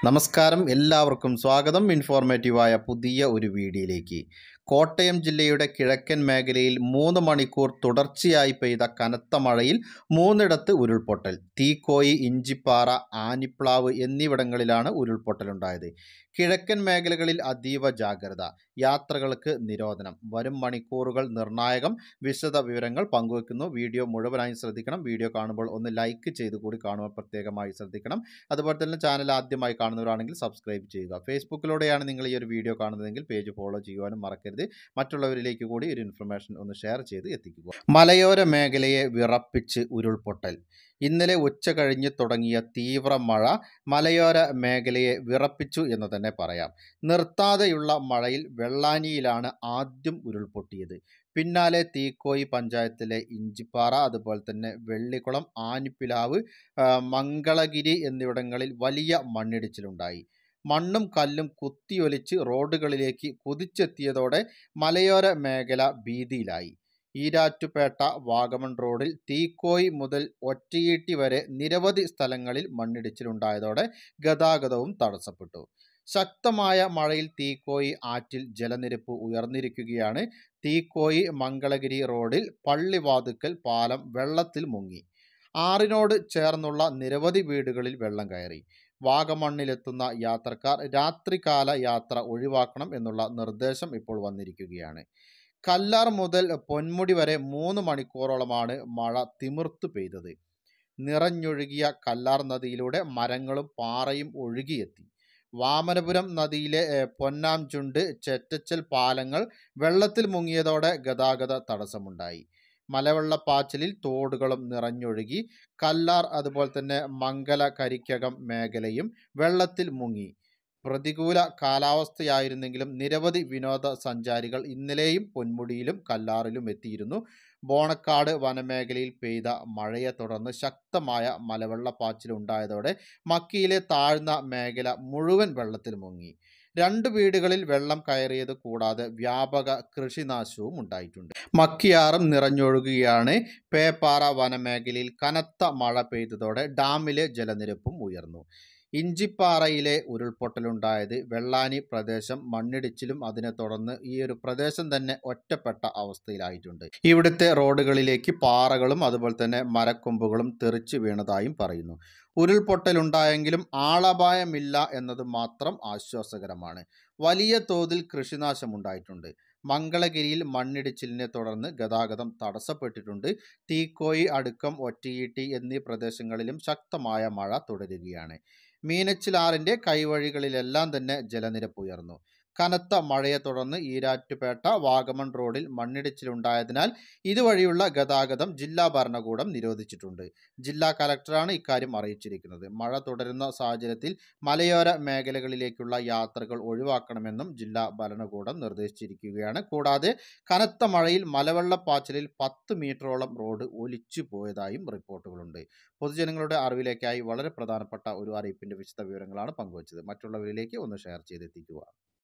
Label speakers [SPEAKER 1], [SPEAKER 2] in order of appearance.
[SPEAKER 1] നമസ്കാരം, എല്ലാവർക്കും സ്വാഗതം. ഇൻഫോർമേറ്റീവായ പുതിയ ഒരു വീഡിയോയിലേക്ക്. കോട്ടയം ജില്ലയുടെ കിഴക്കൻ മേഖലയിൽ 3 മണിക്കൂർ തുടർച്ചയായി പെയ്ത കനത്ത മഴയിൽ 3ഇടത്ത് ഉരുൾപൊട്ടൽ. തീക്കോയി, ഇഞ്ചിപ്പാറ, ആനിപ്ലാവ് എന്നിവിടങ്ങളിലാണ് ഉരുൾപൊട്ടലുണ്ടായത്. കിഴക്കൻ മേഖലകളിൽ അതീവ ജാഗ്രത, യാത്രകൾക്ക് നിരോധനം. വരും മണിക്കൂറുകൾ നിർണായകം. വിശദ വിവരങ്ങൾ പങ്കുവെക്കുന്നു. വീഡിയോ മുഴുവനായി ശ്രദ്ധിക്കണം. വീഡിയോ കാണുമ്പോൾ ഒന്ന് ലൈക്ക് ചെയ്ത് കൂടി കാണുവാൻ പ്രത്യേകമായി ശ്രദ്ധിക്കണം. അതുപോലെ തന്നെ ചാനൽ ആദ്യമായി കാണുന്നവരാണെങ്കിൽ സബ്സ്ക്രൈബ് ചെയ്യുക. ഫേസ്ബുക്കിലൂടെയാണ് നിങ്ങൾ ഈ ഒരു വീഡിയോ കാണുന്നതെങ്കിൽ പേജ് ഫോളോ ചെയ്യുവാനും മറക്കരുത്. മറ്റുള്ളവരിലേക്ക് കൂടി ഒരു ഇൻഫർമേഷൻ ഒന്ന് ഷെയർ ചെയ്ത് എത്തിക്കുക. മലയോര മേഖലയെ വിറപ്പിച്ച് ഉരുൾപൊട്ടൽ. ഇന്നലെ ഉച്ച കഴിഞ്ഞ് തുടങ്ങിയ തീവ്ര മഴ മലയോര മേഖലയെ വിറപ്പിച്ചു എന്ന് തന്നെ പറയാം. നിർത്താതെയുള്ള മഴയിൽ വെള്ളാനിയിലാണ് ആദ്യം ഉരുൾപൊട്ടിയത്. പിന്നാലെ തീക്കോയി പഞ്ചായത്തിലെ ഇഞ്ചിപ്പാറ, അതുപോലെ തന്നെ വെള്ളിക്കുളം, ആനിപ്പിലാവ്, മംഗളഗിരി എന്നിവിടങ്ങളിൽ വലിയ മണ്ണിടിച്ചിലുണ്ടായി. മണ്ണും കല്ലും കുത്തിയൊലിച്ച് റോഡുകളിലേക്ക് കുതിച്ചെത്തിയതോടെ മലയോര മേഖല ഭീതിയിലായി. ഈരാറ്റുപേട്ട വാഗമൺ റോഡിൽ തീക്കോയി മുതൽ ഒറ്റയീട്ടി വരെ നിരവധി സ്ഥലങ്ങളിൽ മണ്ണിടിച്ചിലുണ്ടായതോടെ ഗതാഗതവും തടസ്സപ്പെട്ടു. ശക്തമായ മഴയിൽ തീക്കോയി ആറ്റിൽ ജലനിരപ്പ് ഉയർന്നിരിക്കുകയാണ്. തീക്കോയി മംഗളഗിരി റോഡിൽ പള്ളിവാതുക്കൽ പാലം വെള്ളത്തിൽ മുങ്ങി. ആറിനോട് ചേർന്നുള്ള നിരവധി വീടുകളിൽ വെള്ളം കയറി. വാഗമണ്ണിലെത്തുന്ന യാത്രക്കാർ രാത്രികാല യാത്ര ഒഴിവാക്കണം എന്നുള്ള നിർദ്ദേശം ഇപ്പോൾ വന്നിരിക്കുകയാണ്. കല്ലാർ മുതൽ പൊന്മുടി വരെ 3 മണിക്കൂറോളമാണ് മഴ തിമിർത്തു പെയ്തത്. നിറഞ്ഞൊഴുകിയ കല്ലാർ നദിയിലൂടെ മരങ്ങളും പാറയും ഒഴുകിയെത്തി. വാമനപുരം നദിയിലെ പൊന്നാംചുണ്ട്, ചെറ്റച്ചൽ പാലങ്ങൾ വെള്ളത്തിൽ മുങ്ങിയതോടെ ഗതാഗത തടസ്സമുണ്ടായി. മലവെള്ളപ്പാച്ചിലിൽ തോടുകളും നിറഞ്ഞൊഴുകി. കല്ലാർ, അതുപോലെ തന്നെ മംഗലകരിക്കകം മേഖലയും വെള്ളത്തിൽ മുങ്ങി. പ്രതികൂല കാലാവസ്ഥയായിരുന്നെങ്കിലും നിരവധി വിനോദസഞ്ചാരികൾ ഇന്നലെയും പൊന്മുടിയിലും കല്ലാറിലും എത്തിയിരുന്നു. ബോണക്കാട് വനമേഖലയിൽ പെയ്ത മഴയെ തുടർന്ന് ശക്തമായ മലവെള്ളപ്പാച്ചിലുണ്ടായതോടെ മക്കിയിലെ താഴ്ന്ന മേഖല മുഴുവൻ വെള്ളത്തിൽ മുങ്ങി. 2 വീടുകളിൽ വെള്ളം കയറിയത് കൂടാതെ വ്യാപക കൃഷിനാശവും ഉണ്ടായിട്ടുണ്ട്. മക്കിയാറും നിറഞ്ഞൊഴുകുകയാണ്. പേപ്പാറ വനമേഖലയിൽ കനത്ത മഴ പെയ്തതോടെ ഡാമിലെ ജലനിരപ്പും ഉയർന്നു. ഇഞ്ചിപ്പാറയിലെ ഉരുൾപൊട്ടലുണ്ടായത് വെള്ളാനി പ്രദേശം മണ്ണിടിച്ചിലും അതിനെ തുടർന്ന് ഈ ഒരു പ്രദേശം തന്നെ ഒറ്റപ്പെട്ട അവസ്ഥയിലായിട്ടുണ്ട്. ഇവിടുത്തെ റോഡുകളിലേക്ക് പാറകളും അതുപോലെ തന്നെ മരക്കൊമ്പുകളും തെറിച്ചു വീണതായും പറയുന്നു. ഉരുൾപൊട്ടലുണ്ടായെങ്കിലും ആളപായമില്ല എന്നത് മാത്രം ആശ്വാസകരമാണ്. വലിയ തോതിൽ കൃഷിനാശമുണ്ടായിട്ടുണ്ട്. മംഗളഗിരിയിൽ മണ്ണിടിച്ചിലിനെ തുടർന്ന് ഗതാഗതം തടസ്സപ്പെട്ടിട്ടുണ്ട്. തീക്കോയി, അടുക്കം, ഒറ്റയീട്ടി എന്നീ പ്രദേശങ്ങളിലും ശക്തമായ മഴ തുടരുകയാണ്. മീനച്ചിലാറിൻ്റെ കൈവഴികളിലെല്ലാം തന്നെ ജലനിരപ്പ് ഉയർന്നു. കനത്ത മഴയെ തുടർന്ന് ഈരാറ്റുപേട്ട വാഗമൺ റോഡിൽ മണ്ണിടിച്ചിലുണ്ടായതിനാൽ ഇതുവഴിയുള്ള ഗതാഗതം ജില്ലാ ഭരണകൂടം നിരോധിച്ചിട്ടുണ്ട്. ജില്ലാ കലക്ടറാണ് ഇക്കാര്യം അറിയിച്ചിരിക്കുന്നത്. മഴ തുടരുന്ന സാഹചര്യത്തിൽ മലയോര മേഖലകളിലേക്കുള്ള യാത്രകൾ ഒഴിവാക്കണമെന്നും ജില്ലാ ഭരണകൂടം നിർദ്ദേശിച്ചിരിക്കുകയാണ്. കൂടാതെ കനത്ത മഴയിൽ മലവെള്ളപ്പാച്ചിലിൽ 10 മീറ്ററോളം റോഡ് ഒലിച്ചു പോയതായും റിപ്പോർട്ടുകളുണ്ട്. പൊതുജനങ്ങളുടെ അറിവിലേക്കായി വളരെ പ്രധാനപ്പെട്ട ഒരു അറിയിപ്പിൻ്റെ വിശദ വിവരങ്ങളാണ് പങ്കുവച്ചത്. മറ്റുള്ളവരിലേക്ക് ഒന്ന് ഷെയർ ചെയ്തെത്തിക്കുക.